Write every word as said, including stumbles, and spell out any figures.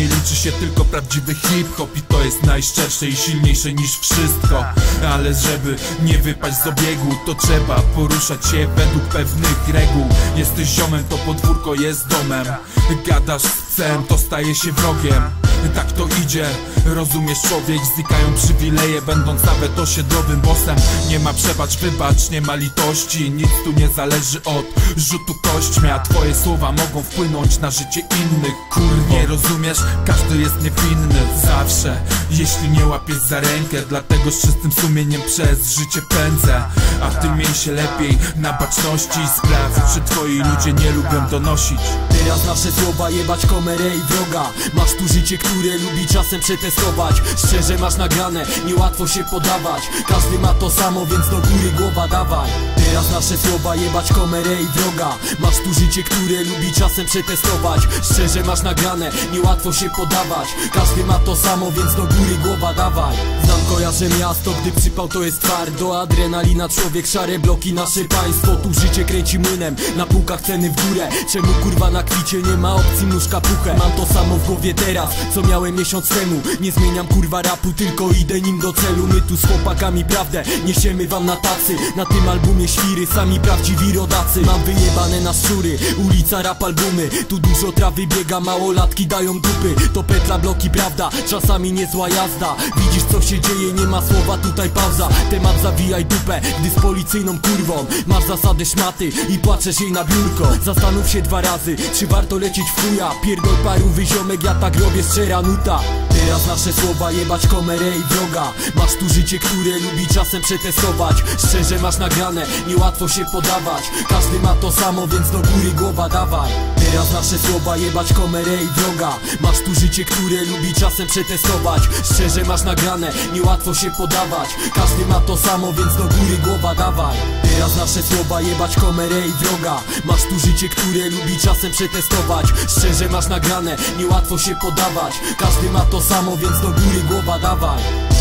nie liczy się tylko prawdziwy hip-hop i to jest najszczersze i silniejsze niż wszystko. Ale żeby nie wypaść z obiegu, to trzeba poruszać się według pewnych reguł. Jesteś ziomem, to podwórko jest domem. Gadasz z psem, to staje się wrogiem. Tak to idzie, rozumiesz człowiek, znikają przywileje, będąc nawet osiedlowym bossem. Nie ma przebacz, wybacz, nie ma litości, nic tu nie zależy od rzutu kośćmi, a twoje słowa mogą wpłynąć na życie innych. Kurwie, rozumiesz? Każdy jest niewinny, zawsze, jeśli nie łapiesz za rękę. Dlatego z czystym sumieniem przez życie pędzę. A ty miej się lepiej na baczności i sprawdź, czy twoi ludzie nie lubią donosić. Teraz nasze słowa jebać komerę i wroga. Masz tu życie, które lubi czasem przetestować. Szczerze masz nagrane, niełatwo się podawać. Każdy ma to samo, więc do góry głowa dawaj. Teraz nasze słowa jebać komerę i wroga. Masz tu życie, które lubi czasem przetestować. Szczerze masz nagrane, niełatwo się podawać. Każdy ma to samo, więc do góry głowa dawaj. Znam, kojarzę miasto, gdy przypał to jest twardo. Adrenalina, człowiek, szare bloki, nasze państwo. Tu życie kręci młynem, na półkach ceny w górę. Czemu kurwa na kwicie nie ma opcji nóżka puchę? Mam to samo w głowie teraz, co miałem miesiąc temu. Nie zmieniam kurwa rapu, tylko idę nim do celu. My tu z chłopakami prawdę niesiemy wam na tacy. Na tym albumie świry, sami prawdziwi rodacy. Mam wyjebane na szczury, ulica rap albumy. Tu dużo trawy biega, małolatki dają dupy. To petla, bloki, prawda, czasami niezła jazda. Widzisz co się dzieje, nie ma słowa, tutaj pauza. Temat zawijaj dupę, gdy z policyjną kurwą masz zasadę szmaty i płaczesz jej na biurko. Zastanów się dwa razy, czy warto lecieć w chuja. Pierdol paru wyziomek, ja tak robię, szczera nuta. Teraz nasze słowa jebać komerę i wroga. Masz tu życie, które lubi czasem przetestować. Szczerze masz nagrane, niełatwo się podawać. Każdy ma to samo, więc do góry głowa dawaj. Teraz nasze słowa jebać komerę i wroga. Masz tu życie, które lubi czasem przetestować. Szczerze masz nagrane, niełatwo się podawać. Każdy ma to samo, więc do góry głowa dawaj. Teraz nasze słowa jebać komerę i wroga. Masz tu życie, które lubi czasem przetestować. Szczerze masz nagrane, niełatwo się podawać. Każdy ma to samo, więc do góry głowa dawaj.